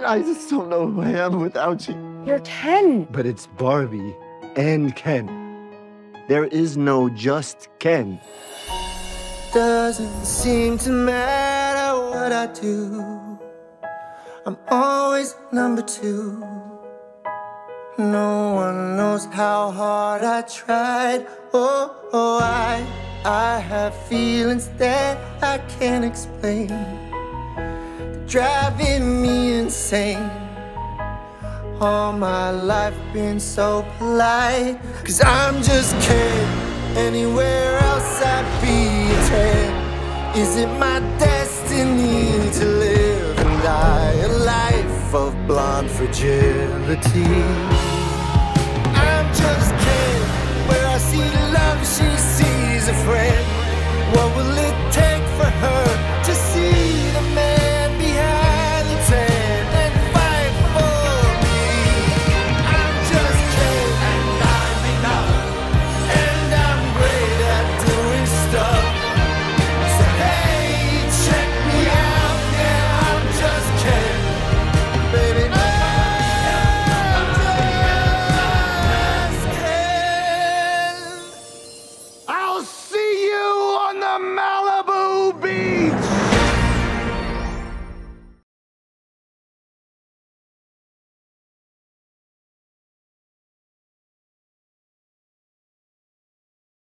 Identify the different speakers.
Speaker 1: I just don't know who I am without you.
Speaker 2: You're Ken.
Speaker 1: But it's Barbie and Ken. There is no just Ken.
Speaker 3: Doesn't seem to matter what I do, I'm always number two. No one knows how hard I tried. Oh, I have feelings that I can't explain, driving me insane. All my life been so polite, 'cause I'm just Ken. Anywhere else I'd be a 10. Is it my destiny to live and die a life of blonde fragility?